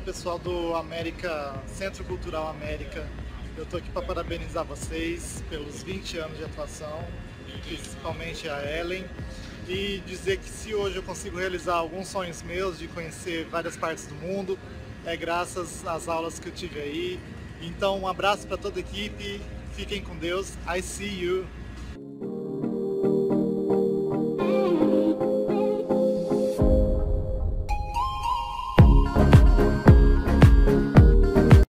pessoal do Centro Cultural América. Eu estou aqui para parabenizar vocês pelos 20 anos de atuação, principalmente a Ellen, e dizer que se hoje eu consigo realizar alguns sonhos meus de conhecer várias partes do mundo, é graças às aulas que eu tive aí. Então um abraço para toda a equipe, fiquem com Deus, I see you!